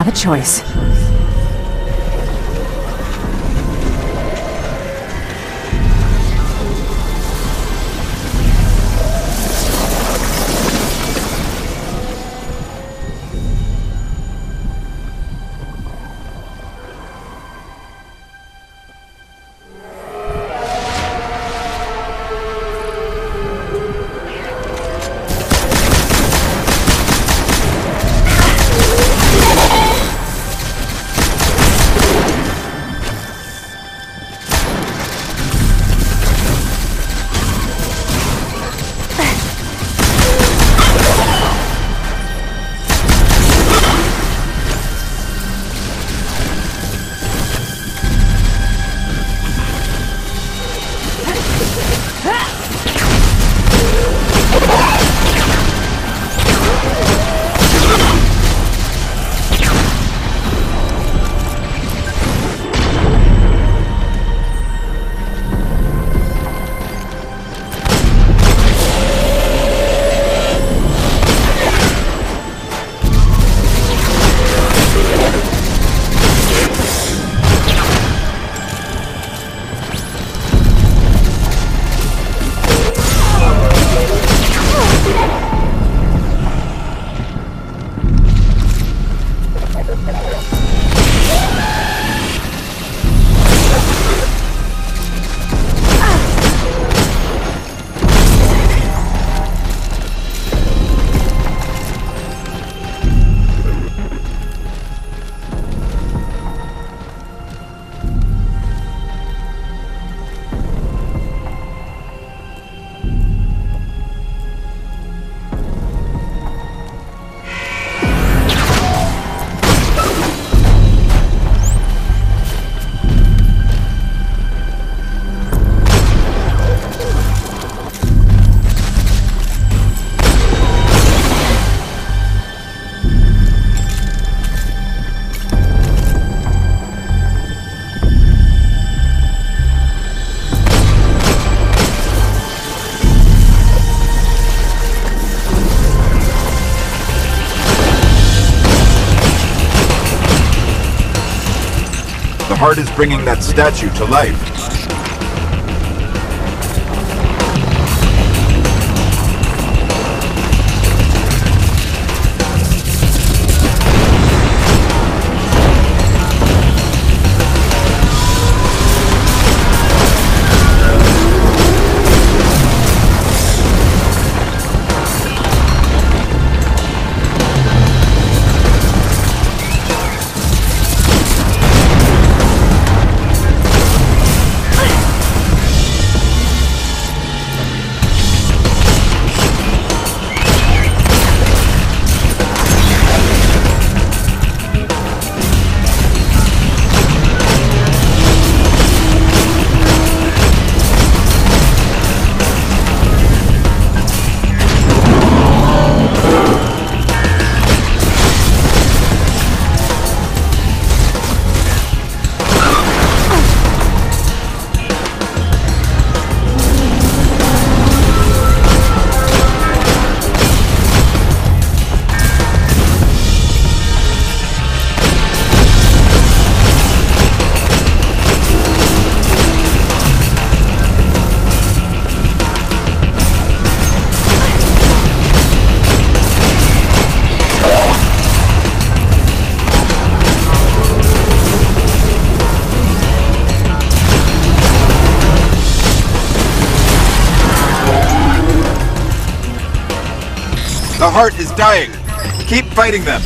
have a choice. The heart is bringing that statue to life. The heart is dying. Keep fighting them.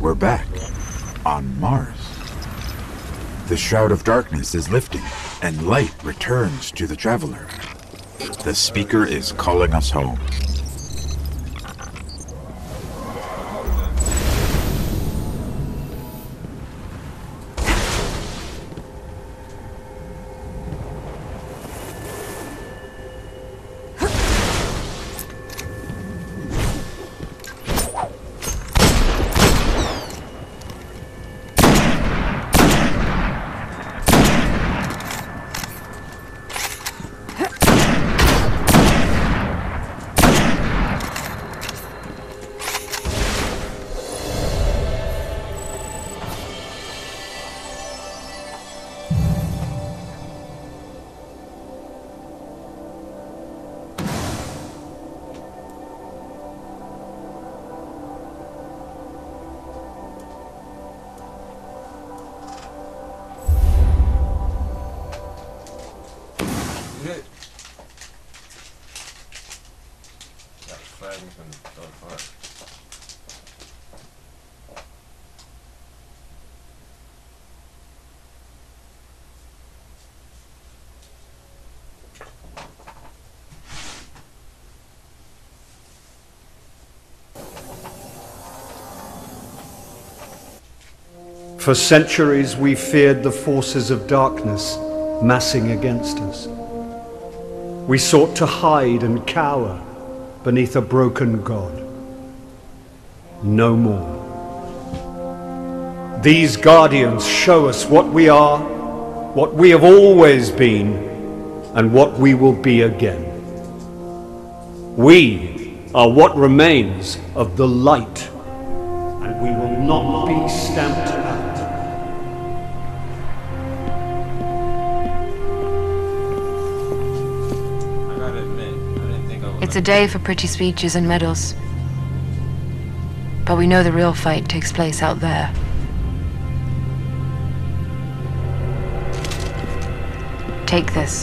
We're back. On Mars. The Shroud of Darkness is lifting, and light returns to the traveler. The speaker is calling us home. For centuries we feared the forces of darkness massing against us. We sought to hide and cower beneath a broken God. No more. These guardians show us what we are, what we have always been, and what we will be again. We are what remains of the light, and we will not be stamped out. It's a day for pretty speeches and medals. But we know the real fight takes place out there. Take this.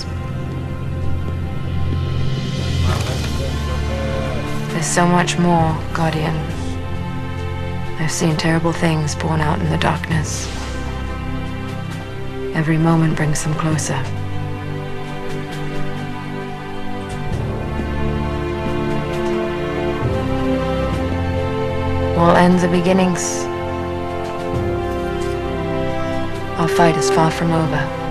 There's so much more, Guardian. I've seen terrible things born out in the darkness. Every moment brings them closer. All ends are beginnings. Our fight is far from over.